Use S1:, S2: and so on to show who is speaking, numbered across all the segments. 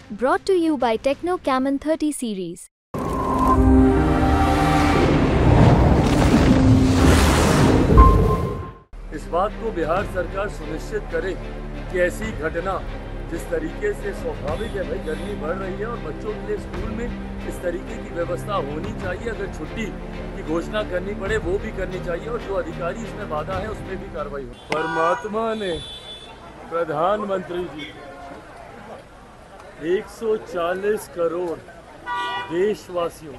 S1: Brought to you by Techno Camon 30 series.
S2: इस बात को बिहार सरकार सुनिश्चित करे कि ऐसी घटना जिस तरीके से स्वाभाविक है, भाई गर्मी बढ़ रही है और बच्चों के लिए स्कूल में इस तरीके की व्यवस्था होनी चाहिए। अगर छुट्टी की घोषणा करनी पड़े वो भी करनी चाहिए और जो अधिकारी इसमें बाधा है उस पर भी कार्रवाई हो। परमात्मा ने प्रधानमंत्री जी 140 करोड़ देशवासियों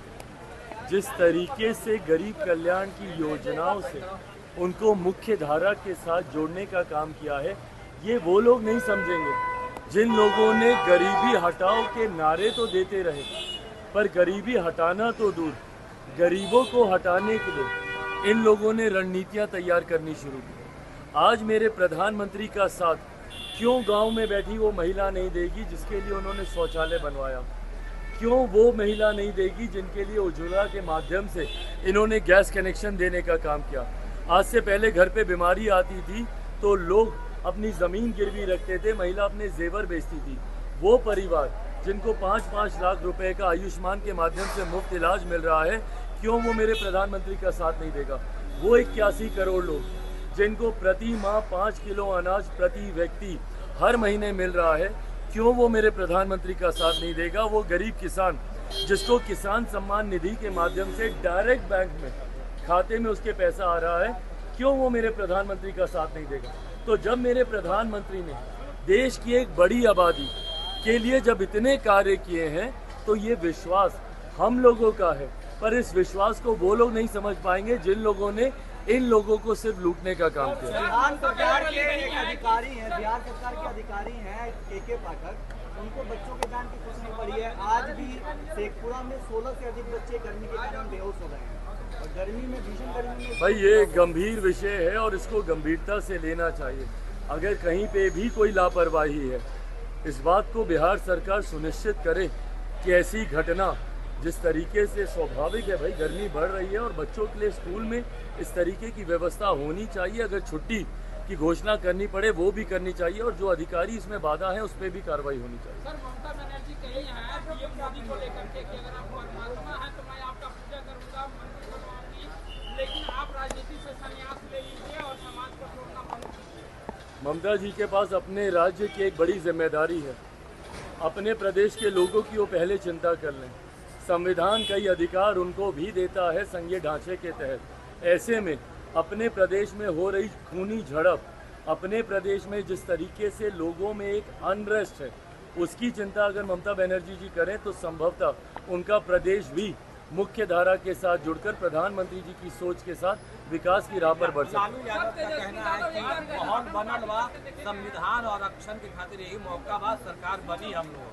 S2: जिस तरीके से गरीब कल्याण की योजनाओं से उनको मुख्य धारा के साथ जोड़ने का काम किया है, ये वो लोग नहीं समझेंगे जिन लोगों ने गरीबी हटाओ के नारे तो देते रहे, पर गरीबी हटाना तो दूर, गरीबों को हटाने के लिए इन लोगों ने रणनीतियां तैयार करनी शुरू की। आज मेरे प्रधानमंत्री का साथ क्यों गांव में बैठी वो महिला नहीं देगी जिसके लिए उन्होंने शौचालय बनवाया? क्यों वो महिला नहीं देगी जिनके लिए उज्ज्वला के माध्यम से इन्होंने गैस कनेक्शन देने का काम किया? आज से पहले घर पे बीमारी आती थी तो लोग अपनी ज़मीन गिरवी रखते थे, महिला अपने जेवर बेचती थी। वो परिवार जिनको 5-5 लाख रुपए का आयुष्मान के माध्यम से मुफ्त इलाज मिल रहा है, क्यों वो मेरे प्रधानमंत्री का साथ नहीं देगा? वो 81 करोड़ लोग जिनको प्रति माह 5 किलो अनाज प्रति व्यक्ति हर महीने मिल रहा है, क्यों वो मेरे प्रधानमंत्री का साथ नहीं देगा? वो गरीब किसान जिसको किसान सम्मान निधि के माध्यम से डायरेक्ट बैंक में खाते में उसके पैसा आ रहा है, क्यों वो मेरे प्रधानमंत्री का साथ नहीं देगा? तो जब मेरे प्रधानमंत्री ने देश की एक बड़ी आबादी के लिए जब इतने कार्य किए हैं तो ये विश्वास हम लोगों का है, पर इस विश्वास को वो लोग नहीं समझ पाएंगे जिन लोगों ने इन लोगों को सिर्फ लूटने का काम किया।
S3: बिहार सरकार के अधिकारी हैं, बिहार सरकार के अधिकारी हैं के पाठक, उनको बच्चों के जान की कुछ नहीं पड़ी है। आज भी शेखपुरा में 16 से अधिक बच्चे गर्मी के कारण बेहोश हो रहे हैं और गर्मी में, भीषण गर्मी में।
S2: भाई ये गंभीर विषय है और इसको गंभीरता से लेना चाहिए। अगर कहीं पे भी कोई लापरवाही है, इस बात को बिहार सरकार सुनिश्चित करे कि ऐसी घटना जिस तरीके से स्वाभाविक है, भाई गर्मी बढ़ रही है और बच्चों के लिए स्कूल में इस तरीके की व्यवस्था होनी चाहिए। अगर छुट्टी की घोषणा करनी पड़े वो भी करनी चाहिए और जो अधिकारी इसमें बाधा है उस पर भी कार्रवाई होनी चाहिए।
S4: सर, ममता बनर्जी कही है पीएम मोदी को लेकर के कि अगर आप परमात्मा हैं तो मैं आपका पूजा करूंगा, मंदिर बनवाऊंगी, लेकिन आप राजनीति से संन्यास ले लीजिए और समाज को छोड़ना बंद कीजिए।
S2: ममता जी के पास अपने राज्य की एक बड़ी जिम्मेदारी है। अपने प्रदेश के लोगों की वो पहले चिंता कर लें। संविधान कई अधिकार उनको भी देता है संघीय ढांचे के तहत। ऐसे में अपने प्रदेश में हो रही खूनी झड़प, अपने प्रदेश में जिस तरीके से लोगों में एक अनरेस्ट है, उसकी चिंता अगर ममता बनर्जी जी करें तो संभवतः उनका प्रदेश भी मुख्य धारा के साथ जुड़कर प्रधानमंत्री जी की सोच के साथ विकास की राह पर बढ़ सकता है।
S3: लालू यादव का कहना है कि माहौल बनल बा, संविधान और आरक्षण के खातिर यही मौका बा, सरकार बनी हम लोग।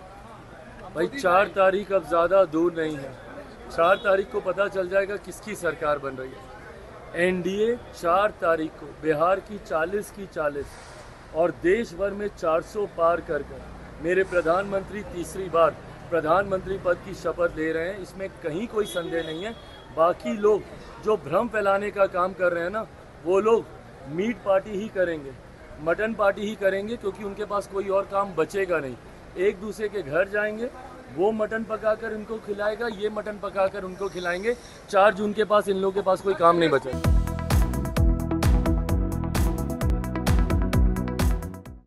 S2: भाई 4 तारीख अब ज़्यादा दूर नहीं है। 4 तारीख को पता चल जाएगा किसकी सरकार बन रही है। एनडीए 4 तारीख को बिहार की 40 की 40 और देश भर में 400 पार कर मेरे प्रधानमंत्री तीसरी बार प्रधानमंत्री पद की शपथ ले रहे हैं। इसमें कहीं कोई संदेह नहीं है। बाकी लोग जो भ्रम फैलाने का काम कर रहे हैं ना, वो लोग मीट पार्टी ही करेंगे, मटन पार्टी ही करेंगे, क्योंकि उनके पास कोई और काम बचेगा नहीं। एक दूसरे के घर जाएंगे, वो मटन पकाकर इनको खिलाएगा, ये मटन पकाकर उनको खिलाएंगे। 4 जून के पास इन लोगों के पास कोई काम नहीं बचेगा।